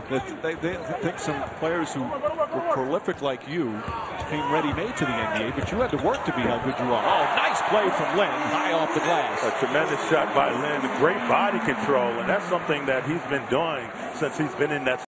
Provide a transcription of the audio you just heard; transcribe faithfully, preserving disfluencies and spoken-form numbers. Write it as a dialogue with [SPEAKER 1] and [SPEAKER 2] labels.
[SPEAKER 1] that they, they think some players who were prolific like you came ready-made to the N B A, but you had to work to be how good you are. Oh, nice play from Len, high off the glass.
[SPEAKER 2] A tremendous shot by Len, great body control, and that's something that he's been doing since he's been in that